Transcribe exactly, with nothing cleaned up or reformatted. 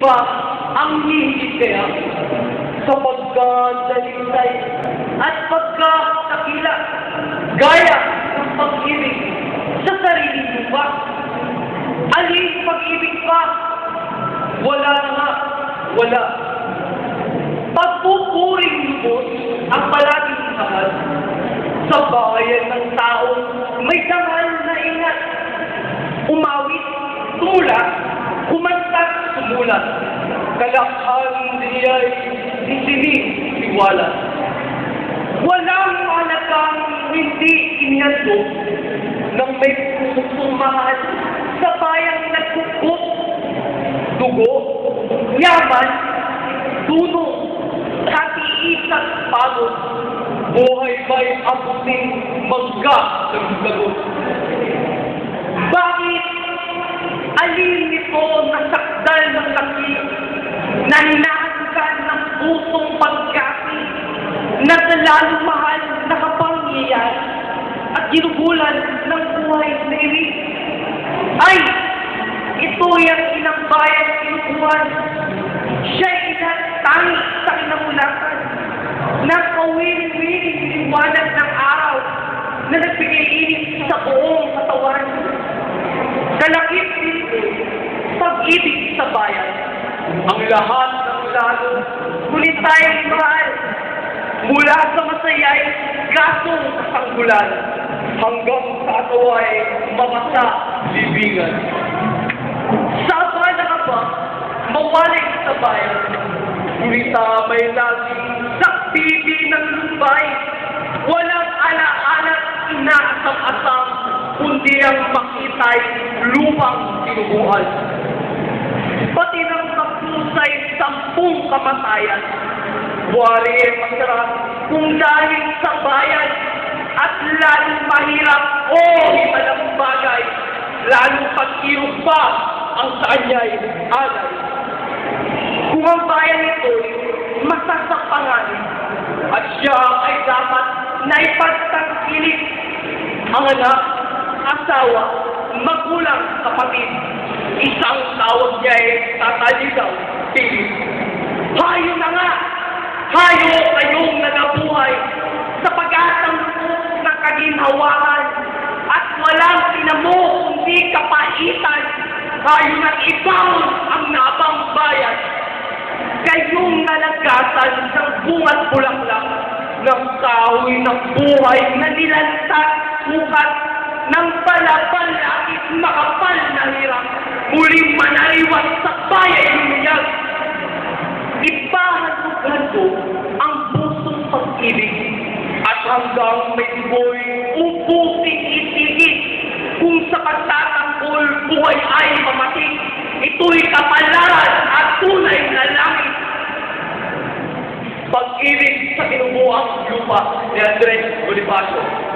Pa ang hihigit kaya sa pagkadalisay at pagkakakila gaya ng pag-ibig sa sarili mo ba? Alin pag-ibig pa? Wala na nga, wala. Pagpupuring lubos ang palaging mahal sa bayan ng taong may dangal na ingat. Umawit, tumula, kumanta, sumulat. Kalakhan niya'y isiniwala. Walang malagang hindi iniyandog ng may pusong mahal sa bayang nagkukot. Dugo, yaman, tuno, katiis at pagod. Buhay ba'y abuting magka ng lagot? Bakit alin nito nasakdal ng laki na hinahanggan ng pusong pagkasi na lalo mahal na kapangyayari at ginugulan ng buhay na iwi? Ay! Ito yung inang bayan kinukuhan. Siya'y inatangit sa kinamulakan na kawiling-wiling liwanag ng araw na nagbigay-init sa buong katawan. Kalakip dito, pag-ibig sa bayan. Ang lahat ng lalo, ngunit tayong mahal. Mula sa masayay, gasong kasanggulan, hanggang sa ataway, mamasa, libingan. Saba na ka ba, mawalik sa bayan? Ngunit may laging saktibi ng lumbay. Walang ala-alat inaasam-asam, kundi ang makitay lupang tinubuhan. Pati ng kapusay sampung kamatayan, wari ay masarap kung dahil sa bayan at lalong mahirap o oh, himalang bagay, lalong pag-irog pa ang sa kanya'y alay. Kung ang bayan ito'y masasapangan at siya ay dapat na ipagtangkilik ang anak, asawa, magulang, kapatid, isang tawag niya ay tataligaw, pilit. Hayo na nga! Hayo kayong nagabuhay sa pag-asang na kaginhawahan at walang pinamo kundi kapaitan. Hayo na ibangon ang nabang bayan. Kayong nalagasan ng bungat bulaklak ng kahoy ng buhay na nilantat sukat ng palapalakit makapal na hirap, muling manaliwat sa bayan lumiyag. Ipahatughan ko ang pusong pag-ibig at hanggang may tiboy upusin itigit kung sa pagtatanggol buhay ay mamatik. Ito'y kapalaran at tunay na langit. Pag-ibig sa kinubuang lupa ni Andres Bonifacio.